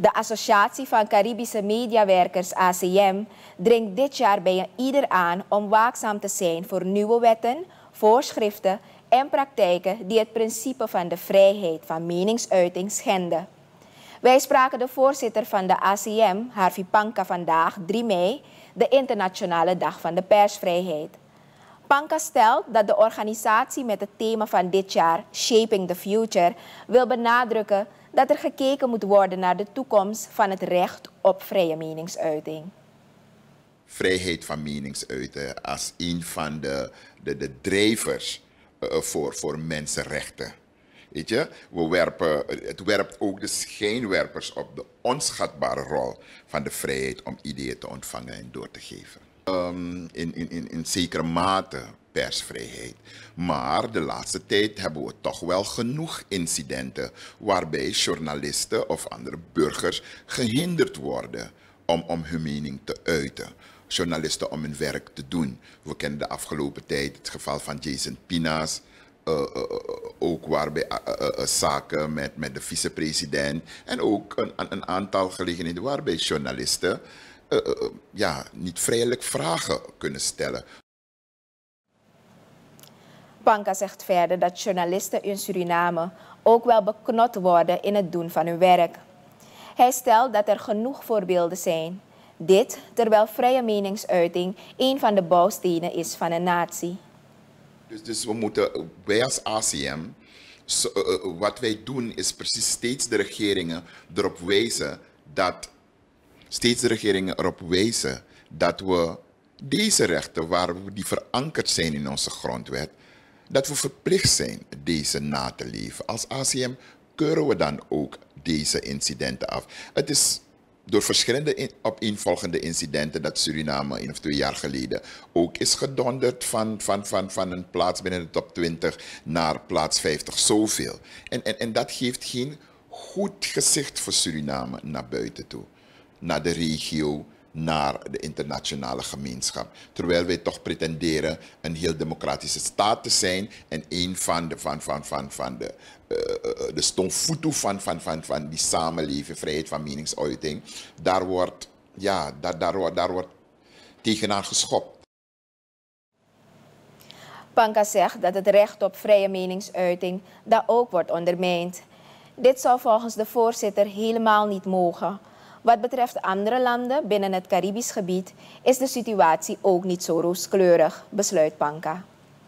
De Associatie van Caribische Mediawerkers ACM dringt dit jaar bij ieder aan om waakzaam te zijn voor nieuwe wetten, voorschriften en praktijken die het principe van de vrijheid van meningsuiting schenden. Wij spraken de voorzitter van de ACM, Harvey Panka, vandaag 3 mei, de Internationale Dag van de Persvrijheid. Panka stelt dat de organisatie met het thema van dit jaar, Shaping the Future, wil benadrukken dat er gekeken moet worden naar de toekomst van het recht op vrije meningsuiting. Vrijheid van meningsuiten als een van de drijvers voor mensenrechten. Weet je, het werpt ook de schijnwerpers op de onschatbare rol van de vrijheid om ideeën te ontvangen en door te geven. In zekere mate persvrijheid. Maar de laatste tijd hebben we toch wel genoeg incidenten waarbij journalisten of andere burgers gehinderd worden om hun mening te uiten. Journalisten om hun werk te doen. We kennen de afgelopen tijd het geval van Jason Pinas. Ook waarbij zaken met de vicepresident en ook een aantal gelegenheden waarbij journalisten niet vrijelijk vragen kunnen stellen. Panka zegt verder dat journalisten in Suriname ook wel beknot worden in het doen van hun werk. Hij stelt dat er genoeg voorbeelden zijn. Dit terwijl vrije meningsuiting een van de bouwstenen is van een natie. Dus wij als ACM, wat wij doen is precies steeds de regeringen erop wijzen dat we deze rechten, die verankerd zijn in onze grondwet, dat we verplicht zijn deze na te leven. Als ACM keuren we dan ook deze incidenten af. Het is door verschillende opeenvolgende incidenten dat Suriname 1 of 2 jaar geleden ook is gedonderd van een plaats binnen de top 20 naar plaats 50 zoveel. En dat geeft geen goed gezicht voor Suriname naar buiten toe, naar de regio, naar de internationale gemeenschap. Terwijl wij toch pretenderen een heel democratische staat te zijn en een van de stomvoetu van die samenleving, vrijheid van meningsuiting, daar wordt tegenaan geschopt. Panka zegt dat het recht op vrije meningsuiting daar ook wordt ondermijnd. Dit zou volgens de voorzitter helemaal niet mogen. Wat betreft andere landen binnen het Caribisch gebied is de situatie ook niet zo rooskleurig, besluit Panka.